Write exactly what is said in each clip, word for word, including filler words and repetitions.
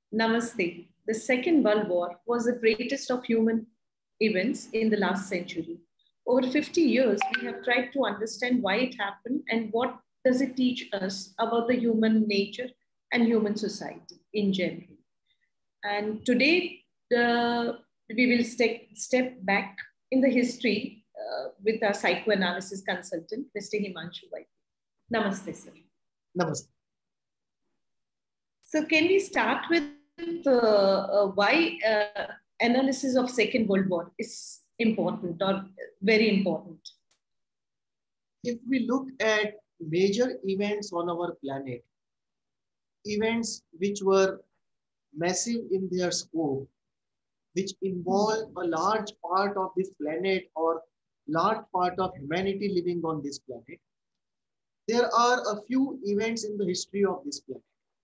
Namaste. The Second World War was the greatest of human events in the last century. Over fifty years, we have tried to understand why it happened and what does it teach us about the human nature and human society in general. And today, the, we will step, step back in the history uh, with our psychoanalysis consultant, Mister Himanshu White. Namaste, sir. Namaste. So can we start with uh, uh, why uh, analysis of Second World War is important or very important? If we look at major events on our planet, events which were massive in their scope, which involve a large part of this planet or large part of humanity living on this planet, there are a few events in the history of this planet.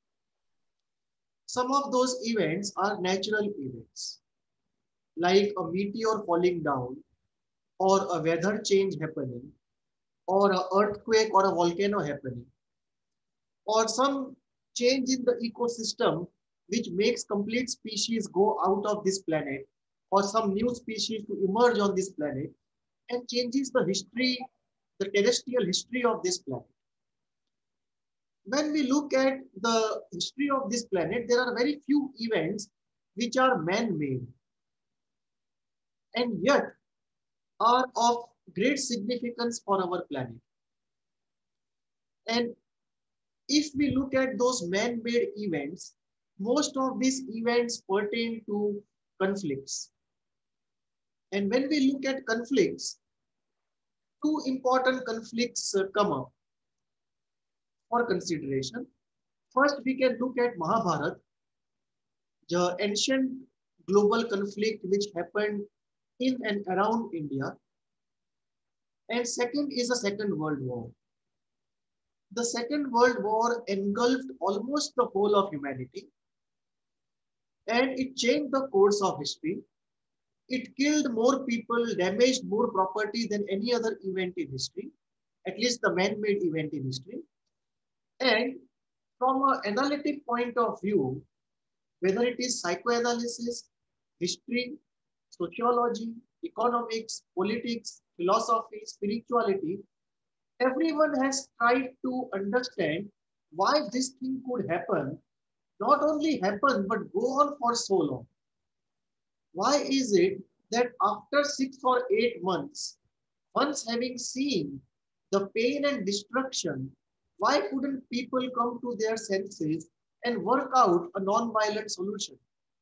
Some of those events are natural events, like a meteor falling down, or a weather change happening, or an earthquake or a volcano happening, or some change in the ecosystem which makes complete species go out of this planet, or some new species to emerge on this planet and changes the history, the terrestrial history of this planet. When we look at the history of this planet, there are very few events which are man-made and yet are of great significance for our planet. And if we look at those man-made events, most of these events pertain to conflicts. And when we look at conflicts, two important conflicts uh, come up for consideration. First, we can look at Mahabharata, the ancient global conflict which happened in and around India. And second is the Second World War. The Second World War engulfed almost the whole of humanity, and it changed the course of history. It killed more people, damaged more property than any other event in history, at least the man-made event in history. And from an analytic point of view, whether it is psychoanalysis, history, sociology, economics, politics, philosophy, spirituality, everyone has tried to understand why this thing could happen, not only happen, but go on for so long. Why is it that after six or eight months, once having seen the pain and destruction, why couldn't people come to their senses and work out a non-violent solution?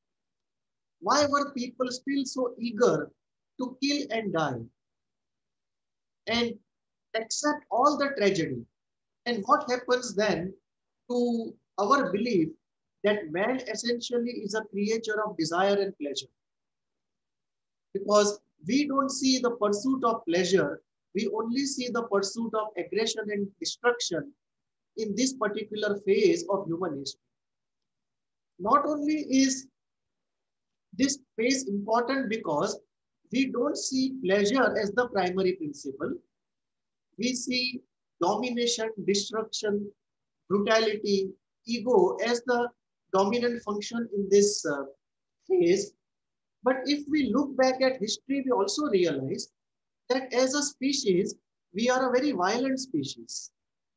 Why were people still so eager to kill and die and accept all the tragedy? And what happens then to our belief that man essentially is a creature of desire and pleasure? Because we don't see the pursuit of pleasure, we only see the pursuit of aggression and destruction in this particular phase of human history. Not only is this phase important because we don't see pleasure as the primary principle, we see domination, destruction, brutality, ego as the dominant function in this uh, phase. But if we look back at history, we also realize that as a species, we are a very violent species.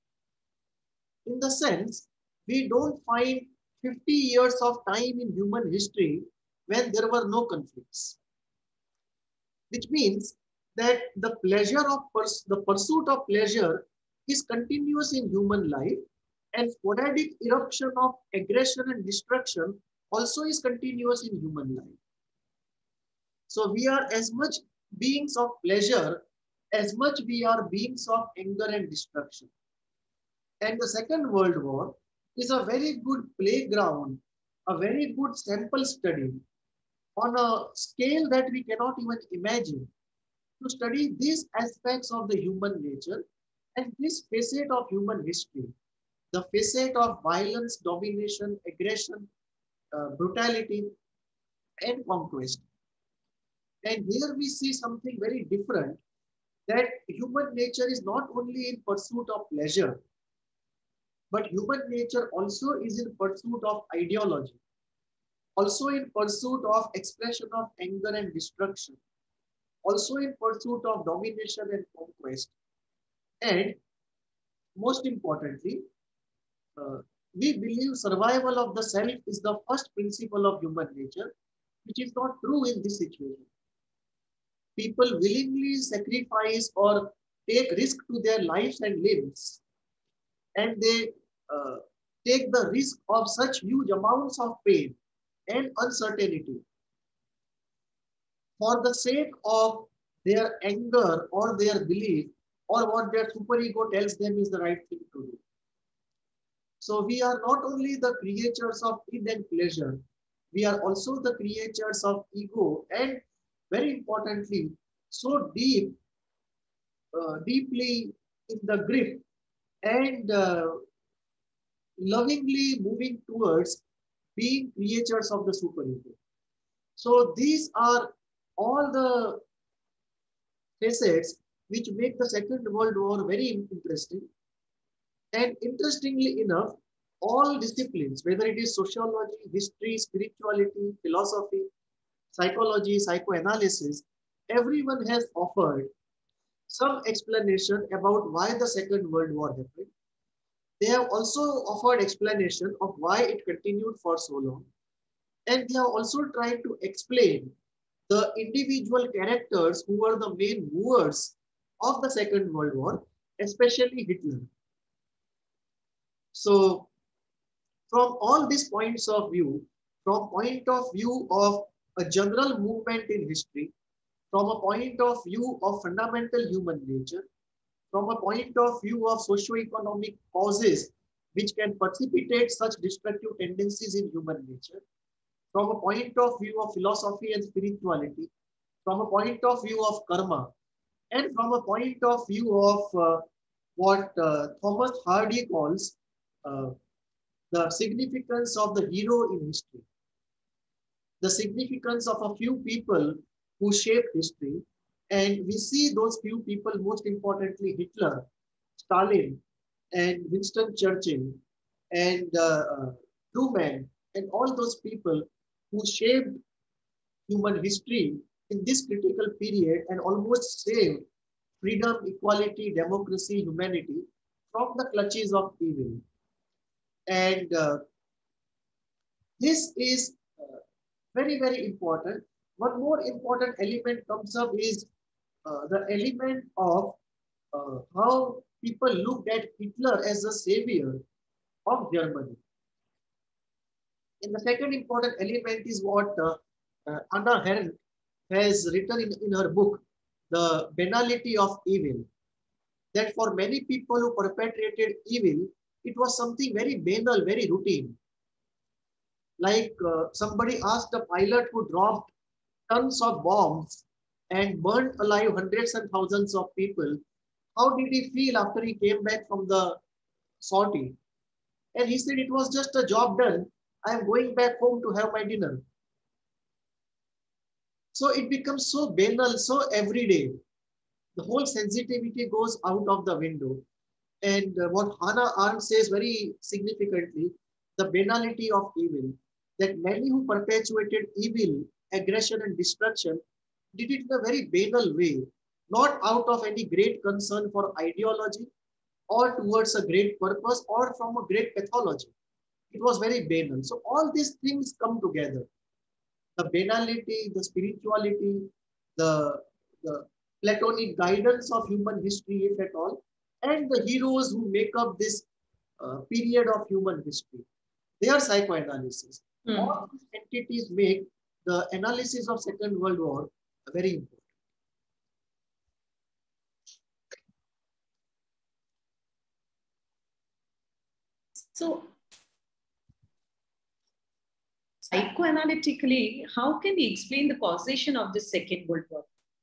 In the sense, we don't find fifty years of time in human history when there were no conflicts. Which means that the pleasure of pers the pursuit of pleasure is continuous in human life, and sporadic eruption of aggression and destruction also is continuous in human life. So we are as much beings of pleasure as much we are beings of anger and destruction. And the Second World War is a very good playground, a very good sample study on a scale that we cannot even imagine, to study these aspects of the human nature and this facet of human history, the facet of violence, domination, aggression, uh, brutality, and conquest. And here we see something very different, that human nature is not only in pursuit of pleasure, but human nature also is in pursuit of ideology. also in pursuit of expression of anger and destruction, also in pursuit of domination and conquest, and most importantly, uh, we believe survival of the self is the first principle of human nature, which is not true in this situation. People willingly sacrifice or take risk to their lives and limbs, and they uh, take the risk of such huge amounts of pain and uncertainty for the sake of their anger or their belief or what their superego tells them is the right thing to do. So we are not only the creatures of id and pleasure, we are also the creatures of ego, and very importantly, so deep, uh, deeply in the grip and uh, lovingly moving towards being creatures of the superego. So these are all the facets which make the Second World War very interesting. And interestingly enough, all disciplines, whether it is sociology, history, spirituality, philosophy, psychology, psychoanalysis, everyone has offered some explanation about why the Second World War happened. They have also offered explanation of why it continued for so long. And they have also tried to explain the individual characters who were the main movers of the Second World War, especially Hitler. So from all these points of view, from point of view of a general movement in history, from a point of view of fundamental human nature, from a point of view of socio-economic causes which can precipitate such destructive tendencies in human nature, from a point of view of philosophy and spirituality, from a point of view of karma, and from a point of view of uh, what uh, Thomas Hardy calls uh, the significance of the hero in history, the significance of a few people who shaped history. And we see those few people, most importantly, Hitler, Stalin, and Winston Churchill, and uh, uh, Truman, and all those people who shaped human history in this critical period and almost saved freedom, equality, democracy, humanity from the clutches of evil. And uh, this is uh, very, very important. One more important element comes up is uh, the element of uh, how people looked at Hitler as a savior of Germany. And the second important element is what uh, uh, Anna Arendt has written in, in her book, The Banality of Evil, that for many people who perpetrated evil, it was something very banal, very routine. Like uh, somebody asked a pilot who dropped tons of bombs and burned alive hundreds and thousands of people, how did he feel after he came back from the sortie? And he said, it was just a job done. I am going back home to have my dinner. So it becomes so banal, so everyday. The whole sensitivity goes out of the window. And uh, what Hannah Arendt says very significantly, the banality of evil, that many who perpetuated evil, aggression, and destruction did it in a very banal way, not out of any great concern for ideology or towards a great purpose or from a great pathology. It was very banal. So all these things come together. The banality, the spirituality, the, the Platonic guidance of human history, if at all, and the heroes who make up this uh, period of human history. They are psychoanalysis. Hmm. All these entities make the analysis of Second World War very important. So, psychoanalytically, how can we explain the causation of the Second World War?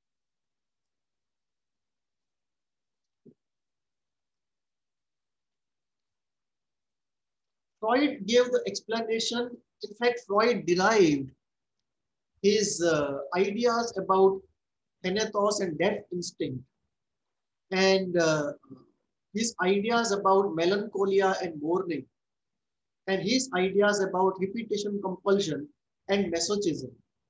Freud gave the explanation. In fact, Freud derived his uh, ideas about thanatos and death instinct and uh, his ideas about melancholia and mourning and his ideas about repetition compulsion and masochism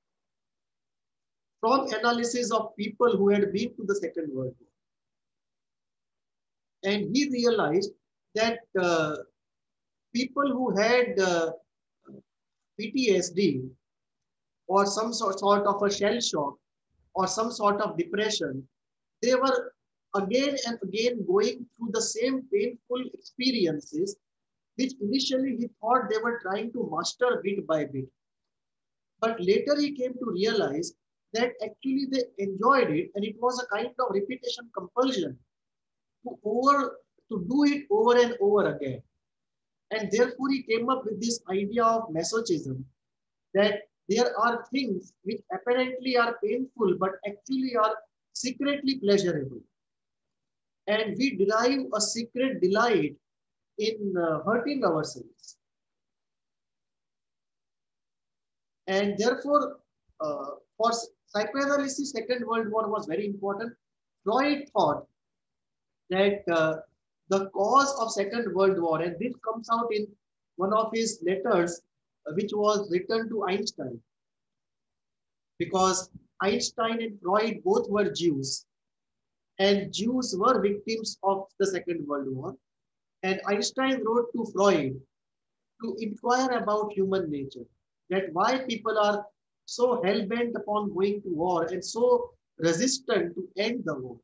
from analysis of people who had been to the Second World War. And he realized that uh, people who had uh, P T S D or some sort, sort of a shell shock or some sort of depression, they were again and again going through the same painful experiences, which initially he thought they were trying to master bit by bit. But later he came to realize that actually they enjoyed it, and it was a kind of repetition compulsion to over to do it over and over again. And therefore he came up with this idea of masochism, that there are things which apparently are painful but actually are secretly pleasurable. And we derive a secret delight in uh, hurting ourselves. And therefore, uh, for psychoanalysis, Second World War was very important. Freud thought that uh, the cause of Second World War, and this comes out in one of his letters, uh, which was written to Einstein, because Einstein and Freud both were Jews, and Jews were victims of the Second World War. And Einstein wrote to Freud to inquire about human nature, that why people are so hell-bent upon going to war and so resistant to end the war.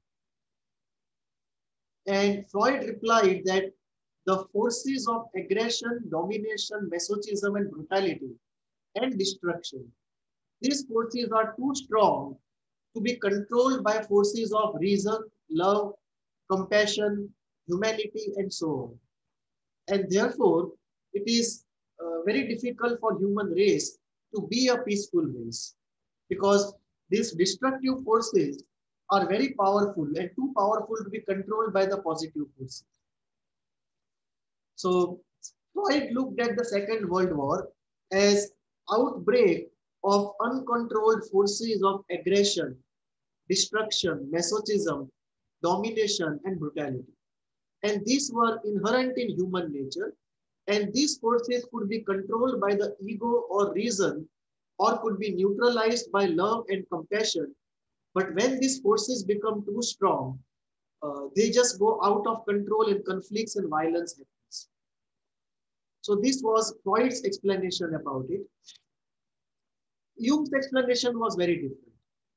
And Freud replied that the forces of aggression, domination, masochism, and brutality and destruction, these forces are too strong to be controlled by forces of reason, love, compassion, humanity, and so on. And therefore, it is uh, very difficult for human race to be a peaceful race, because these destructive forces are very powerful and too powerful to be controlled by the positive forces. So Freud looked at the Second World War as outbreak of uncontrolled forces of aggression, destruction, masochism, domination, and brutality. And these were inherent in human nature. And these forces could be controlled by the ego or reason, or could be neutralized by love and compassion. But when these forces become too strong, uh, they just go out of control and conflicts and violence happens. So this was Freud's explanation about it. Jung's explanation was very different.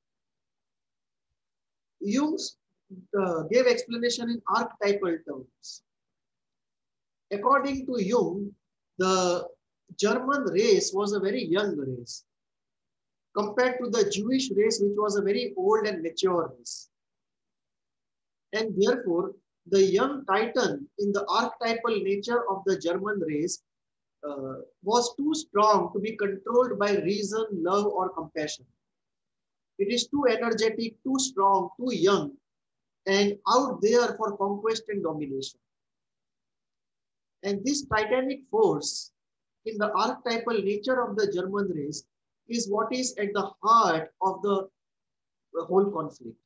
Jung uh, gave explanation in archetypal terms. According to Jung, the German race was a very young race compared to the Jewish race, which was a very old and mature race. And therefore, the young titan in the archetypal nature of the German race uh, was too strong to be controlled by reason, love, or compassion. It is too energetic, too strong, too young, and out there for conquest and domination. And this titanic force in the archetypal nature of the German race is what is at the heart of the, the whole conflict.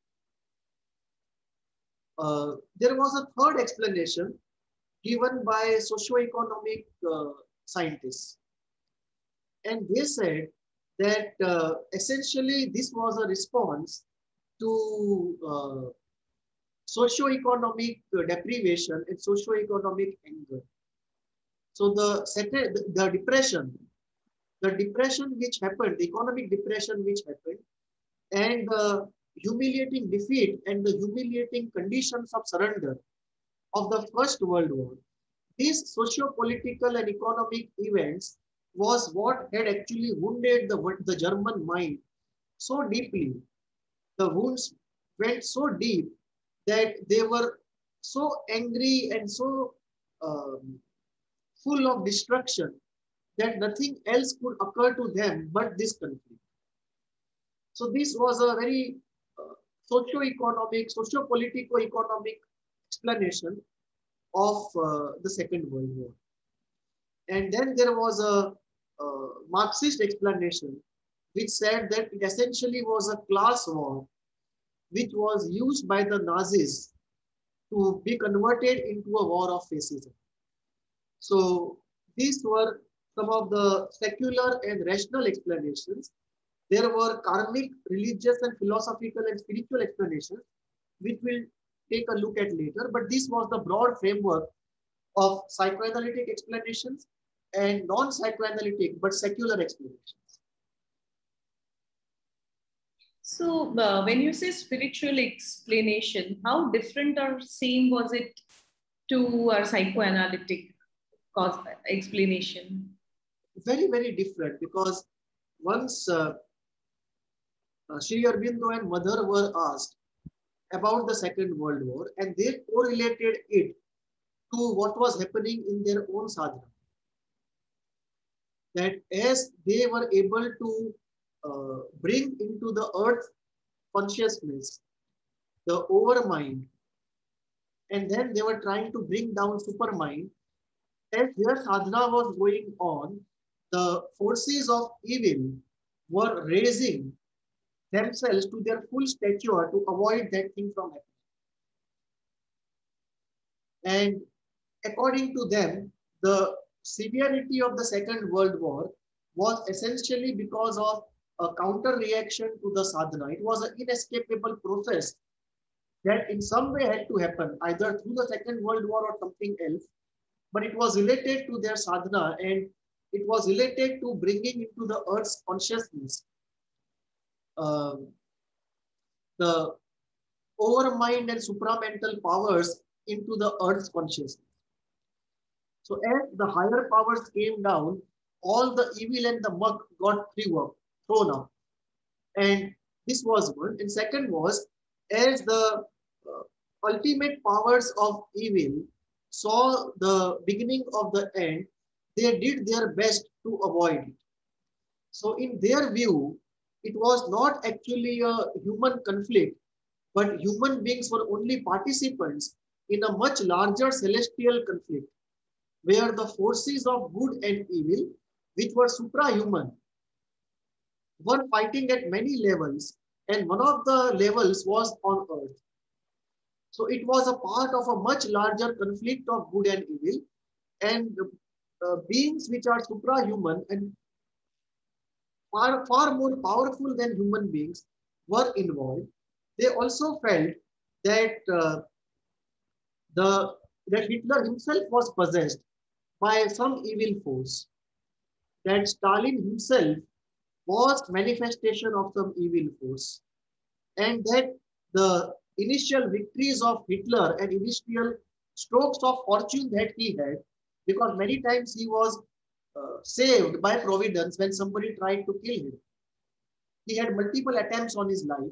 Uh, there was a third explanation given by socioeconomic uh, scientists. And they said that uh, essentially this was a response to uh, socio-economic deprivation and socio-economic anger. So the second, the depression, the depression which happened, the economic depression which happened, and the humiliating defeat and the humiliating conditions of surrender of the First World War, these socio-political and economic events was what had actually wounded the, the German mind so deeply. The wounds went so deep that they were so angry and so um, full of destruction that nothing else could occur to them but this conflict. So this was a very uh, socio-economic, socio-politico-economic explanation of uh, the Second World War. And then there was a, a Marxist explanation which said that it essentially was a class war which was used by the Nazis to be converted into a war of fascism. So these were some of the secular and rational explanations. There were karmic, religious, and philosophical and spiritual explanations, which we'll take a look at later. But this was the broad framework of psychoanalytic explanations and non-psychoanalytic but secular explanations. So uh, when you say spiritual explanation, how different or same was it to our psychoanalytic cause explanation? Very, very different, because once uh, uh, Sri Aurobindo and Mother were asked about the Second World War, and they correlated it to what was happening in their own sadhana. That as they were able to uh, bring into the earth consciousness the overmind, and then they were trying to bring down supermind, as their sadhana was going on, the forces of evil were raising themselves to their full stature to avoid that thing from happening. And according to them, the severity of the Second World War was essentially because of a counter reaction to the sadhana. It was an inescapable process that in some way had to happen, either through the Second World War or something else, but it was related to their sadhana, and it was related to bringing into the earth's consciousness um, the overmind and supramental powers into the earth's consciousness. So as the higher powers came down, all the evil and the muck got thrown up. And this was one. And second was, as the uh, ultimate powers of evil saw the beginning of the end, they did their best to avoid it. So in their view, it was not actually a human conflict, but human beings were only participants in a much larger celestial conflict, where the forces of good and evil, which were suprahuman, were fighting at many levels, and one of the levels was on earth. So it was a part of a much larger conflict of good and evil, and uh, beings which are suprahuman and far, far more powerful than human beings were involved. They also felt that uh, the that Hitler himself was possessed by some evil force, that Stalin himself was manifestation of some evil force, and that the initial victories of Hitler and initial strokes of fortune that he had, because many times he was uh, saved by providence when somebody tried to kill him. He had multiple attempts on his life.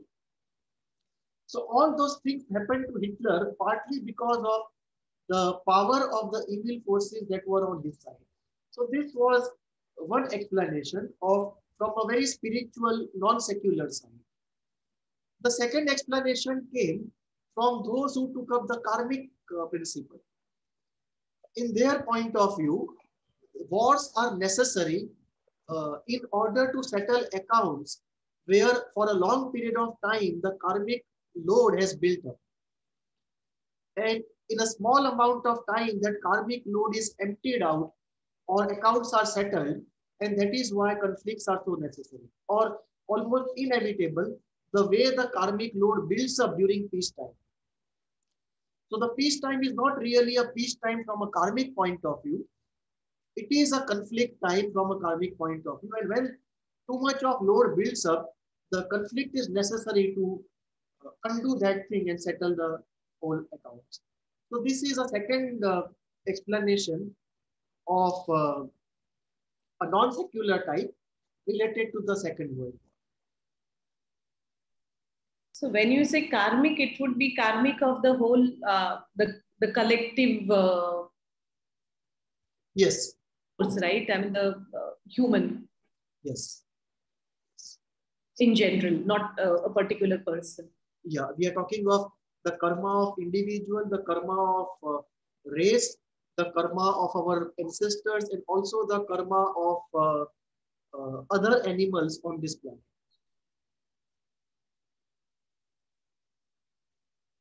So all those things happened to Hitler partly because of the power of the evil forces that were on his side. So this was one explanation of from a very spiritual, non-secular side. The second explanation came from those who took up the karmic uh, principle. In their point of view, wars are necessary uh, in order to settle accounts where for a long period of time the karmic load has built up. And in a small amount of time, that karmic load is emptied out or accounts are settled, and that is why conflicts are so necessary or almost inevitable, the way the karmic load builds up during peacetime. So the peacetime is not really a peacetime from a karmic point of view. It is a conflict time from a karmic point of view. And when too much of load builds up, the conflict is necessary to undo that thing and settle the whole accounts. So this is a second uh, explanation of uh, a non-secular type related to the Second World War. So when you say karmic, it would be karmic of the whole, uh, the, the collective. Uh, yes. Right? I mean, the uh, human. Yes. In general, not uh, a particular person. Yeah, we are talking of the karma of individual, the karma of uh, race, the karma of our ancestors, and also the karma of uh, uh, other animals on this planet.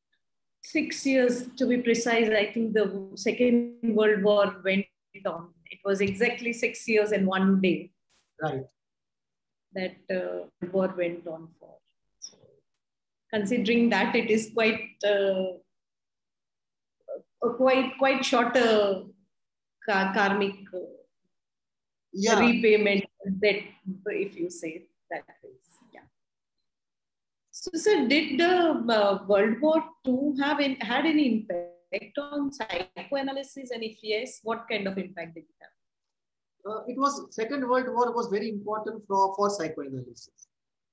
Six years to be precise, I think the Second World War went on it was exactly six years and one day. Right. That uh, war went on for. So, considering that, it is quite uh, a quite quite short uh, karmic uh, Yeah. repayment that, if you say that way. Yeah. So, sir, did the uh, World War Two have in, had any impact on psychoanalysis, and if yes, what kind of impact did it have? Uh, it was Second World War was very important for, for psychoanalysis.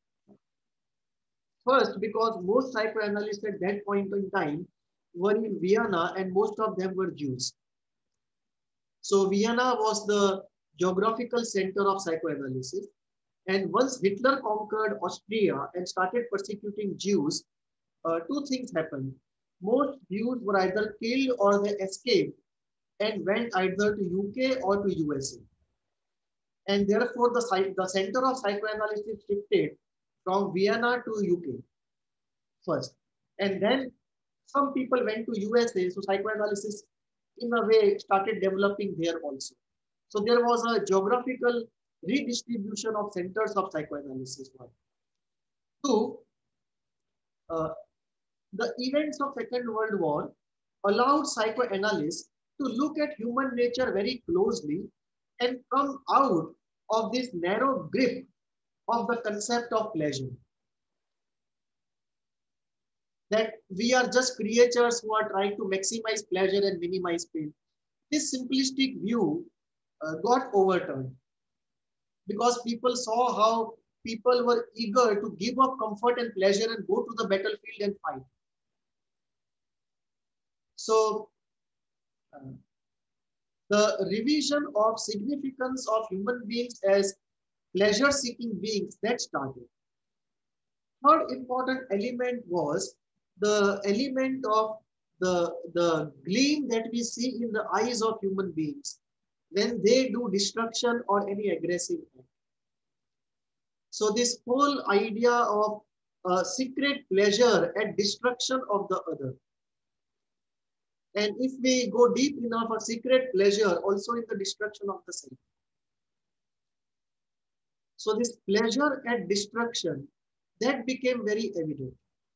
First, because most psychoanalysts at that point in time were in Vienna, and most of them were Jews. So Vienna was the geographical center of psychoanalysis. And once Hitler conquered Austria and started persecuting Jews, uh, two things happened. Most Jews were either killed or they escaped and went either to U K or to U S A. And therefore, the, the center of psychoanalysis shifted from Vienna to U K first. And then some people went to U S A, so psychoanalysis in a way started developing there also. So there was a geographical redistribution of centers of psychoanalysis. One. Two, uh, the events of Second World War allowed psychoanalysts to look at human nature very closely and come out of this narrow grip of the concept of pleasure. That we are just creatures who are trying to maximize pleasure and minimize pain. This simplistic view uh, got overturned because people saw how people were eager to give up comfort and pleasure and go to the battlefield and fight. So uh, the revision of significance of human beings as pleasure-seeking beings, that started. Third important element was the element of the, the gleam that we see in the eyes of human beings when they do destruction or any aggressive act. So this whole idea of uh, secret pleasure and destruction of the other. And if we go deep enough, a secret pleasure also in the destruction of the self. So this pleasure and destruction, that became very evident.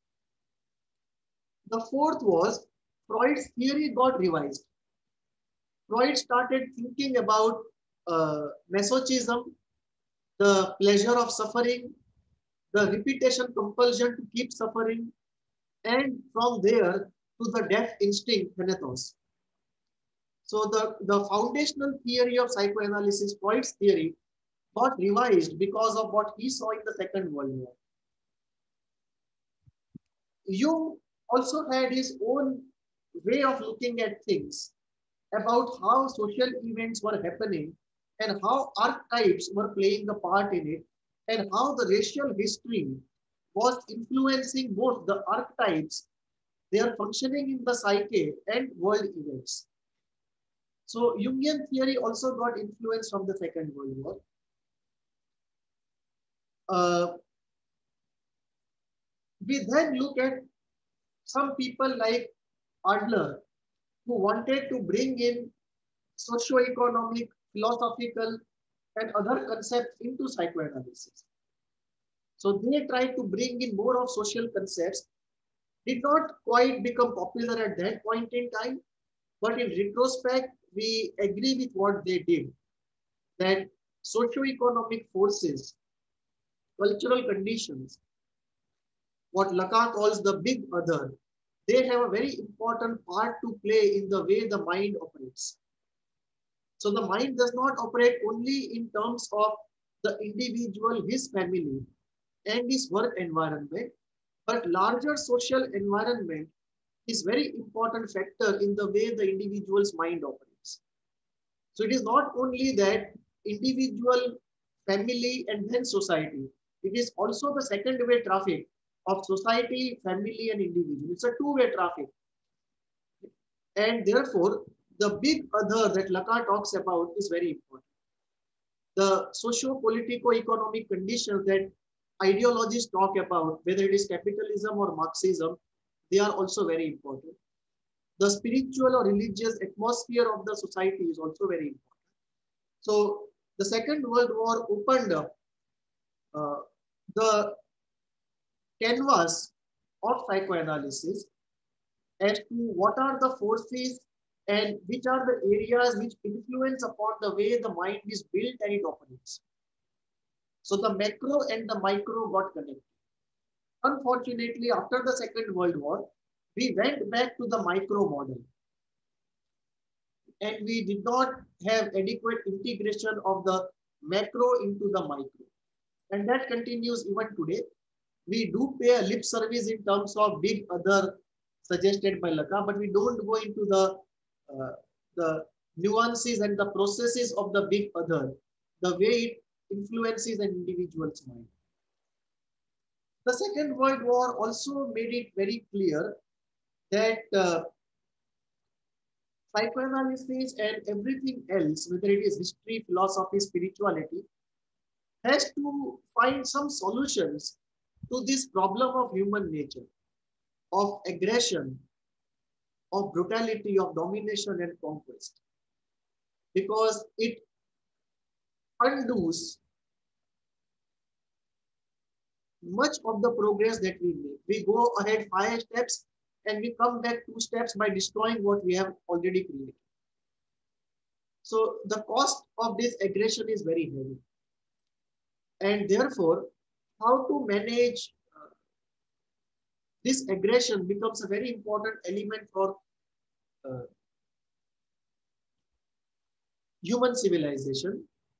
The fourth was Freud's theory got revised. Freud started thinking about uh, masochism, the pleasure of suffering, the repetition compulsion to keep suffering, and from there to the death instinct, thanatos. So the, the foundational theory of psychoanalysis, Freud's theory, got revised because of what he saw in the Second World War. Jung also had his own way of looking at things about how social events were happening and how archetypes were playing a part in it and how the racial history was influencing both the archetypes, their functioning in the psyche and world events. So Jungian theory also got influence from the Second World War. Uh, we then look at some people like Adler, who wanted to bring in socio-economic, philosophical, and other concepts into psychoanalysis. So they tried to bring in more of social concepts, did not quite become popular at that point in time, but in retrospect, we agree with what they did, that socio-economic forces, cultural conditions, what Lacan calls the big other, they have a very important part to play in the way the mind operates. So the mind does not operate only in terms of the individual, his family, and his work environment, but larger social environment is very important factor in the way the individual's mind operates. So it is not only that individual, family, and then society. It is also the second way traffic of society, family, and individual. It's a two-way traffic. And therefore, the big other that Lacan talks about is very important. The socio-politico-economic conditions that ideologists talk about, whether it is capitalism or Marxism, they are also very important. The spiritual or religious atmosphere of the society is also very important. So the Second World War opened up uh, the canvas of psychoanalysis as to what are the forces and which are the areas which influence upon the way the mind is built and it operates. So the macro and the micro got connected. Unfortunately, after the Second World War, we went back to the micro model and we did not have adequate integration of the macro into the micro. And that continues even today. We do pay a lip service in terms of big other suggested by Laka, but we don't go into the, uh, the nuances and the processes of the big other, the way it influences an individual's mind. The Second World War also made it very clear that uh, psychoanalysis and everything else, whether it is history, philosophy, spirituality, has to find some solutions to this problem of human nature, of aggression, of brutality, of domination and conquest. Because it undoes much of the progress that we make. We go ahead five steps and we come back two steps by destroying what we have already created. So the cost of this aggression is very heavy. And therefore, how to manage uh, this aggression becomes a very important element for uh, human civilization.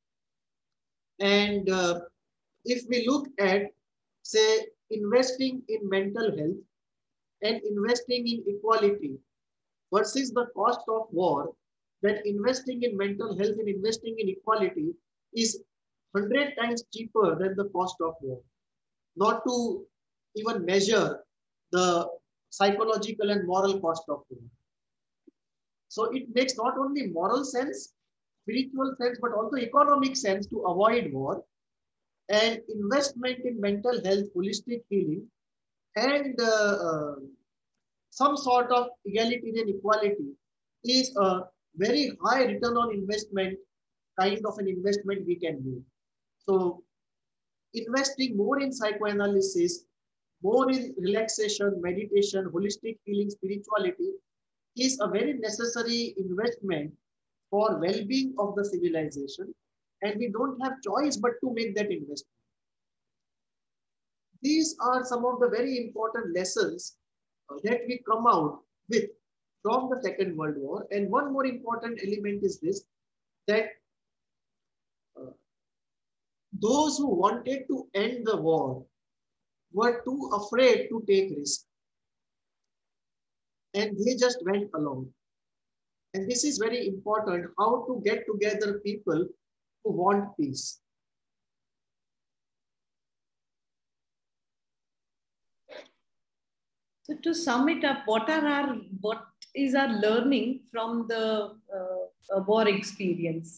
And uh, if we look at, say, investing in mental health and investing in equality versus the cost of war, that investing in mental health and investing in equality is one hundred times cheaper than the cost of war. Not to even measure the psychological and moral cost of war. So it makes not only moral sense, spiritual sense, but also economic sense to avoid war. And investment in mental health, holistic healing, and uh, uh, some sort of egalitarian equality is a very high return on investment kind of an investment we can do. So investing more in psychoanalysis, more in relaxation, meditation, holistic healing, spirituality is a very necessary investment for well-being of the civilization. And we don't have choice but to make that investment. These are some of the very important lessons uh, that we come out with from the Second World War. And one more important element is this, that uh, those who wanted to end the war were too afraid to take risks. And they just went along. And this is very important, how to get together people who want peace. So to sum it up, what are our what is our learning from the uh, war experience?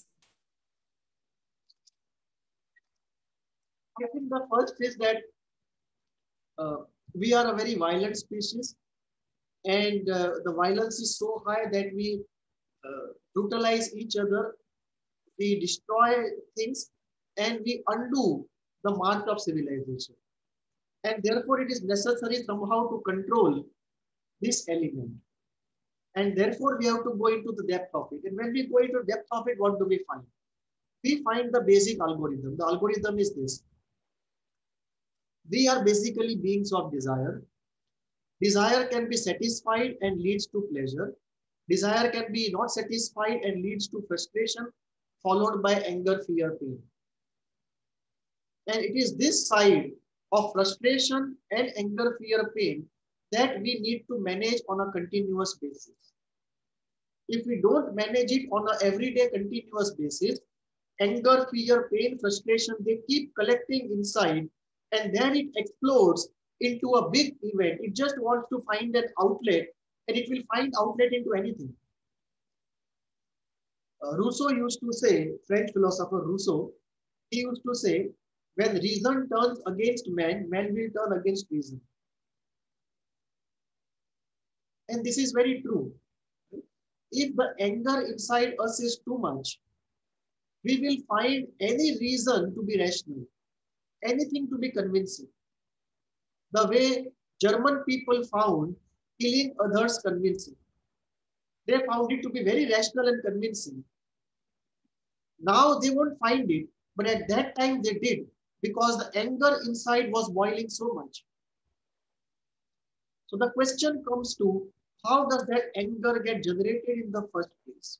I think the first is that uh, we are a very violent species, and uh, the violence is so high that we uh, brutalize each other, we destroy things, and we undo the march of civilization. And therefore, it is necessary somehow to control this element. And therefore, we have to go into the depth of it. And when we go into depth of it, what do we find? We find the basic algorithm. The algorithm is this. We are basically beings of desire. Desire can be satisfied and leads to pleasure. Desire can be not satisfied and leads to frustration, followed by anger, fear, pain. And it is this side of frustration and anger, fear, pain that we need to manage on a continuous basis. If we don't manage it on an everyday continuous basis, anger, fear, pain, frustration, they keep collecting inside, and then it explodes into a big event. It just wants to find an outlet, and it will find outlet into anything. Uh, Rousseau used to say, French philosopher Rousseau, he used to say, when reason turns against man, man will turn against reason. And this is very true. If the anger inside us is too much, we will find any reason to be rational, anything to be convincing. The way German people found killing others convincing. They found it to be very rational and convincing. Now they won't find it, but at that time they did, because the anger inside was boiling so much. So the question comes to, how does that anger get generated in the first place?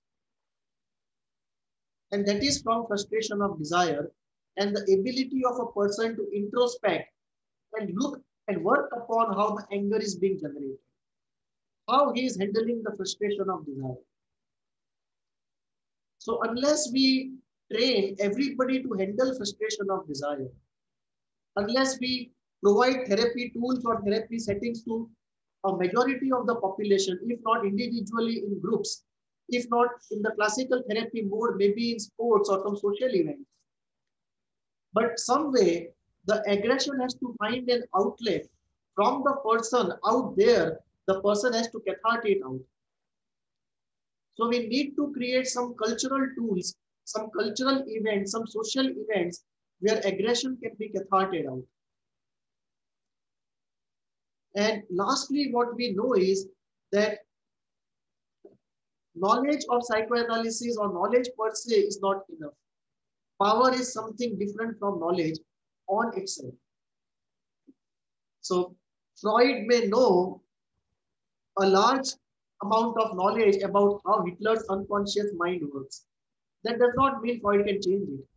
And that is from frustration of desire and the ability of a person to introspect and look and work upon how the anger is being generated, how he is handling the frustration of desire. So unless we train everybody to handle frustration of desire, unless we provide therapy tools or therapy settings to a majority of the population, if not individually in groups, if not in the classical therapy mode, maybe in sports or some social events, but some way the aggression has to find an outlet from the person out there. The person has to cathart it out. So we need to create some cultural tools, some cultural events, some social events where aggression can be catharted out. And lastly, what we know is that knowledge of psychoanalysis or knowledge per se is not enough. Power is something different from knowledge on itself. So Freud may know a large amount of knowledge about how Hitler's unconscious mind works. That does not mean Freud can change it.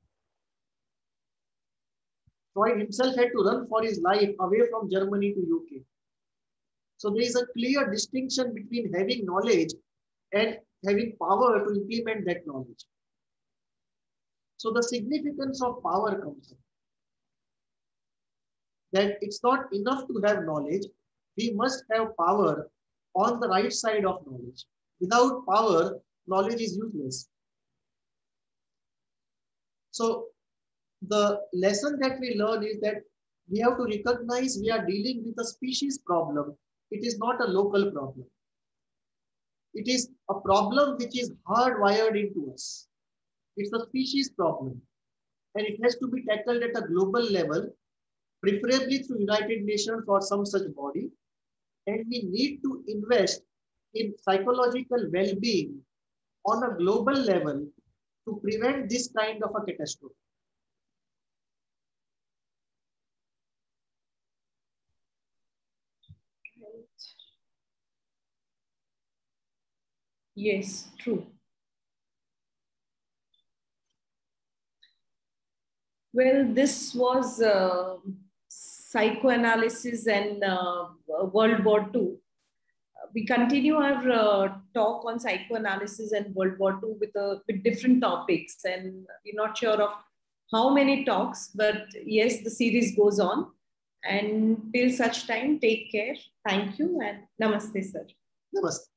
Freud himself had to run for his life away from Germany to U K. So there is a clear distinction between having knowledge and having power to implement that knowledge. So the significance of power comes in. That it's not enough to have knowledge. We must have power on the right side of knowledge. Without power, knowledge is useless. So the lesson that we learn is that we have to recognize we are dealing with a species problem. It is not a local problem. It is a problem which is hardwired into us. It's a species problem. And it has to be tackled at a global level, preferably through United Nations or some such body. And we need to invest in psychological well-being on a global level to prevent this kind of a catastrophe. Yes, true. Well, this was uh, psychoanalysis and uh, World War Two. We continue our uh, talk on psychoanalysis and World War Two with, uh, with different topics, and we're not sure of how many talks, but yes, the series goes on. And till such time, take care. Thank you and namaste, sir. Namaste.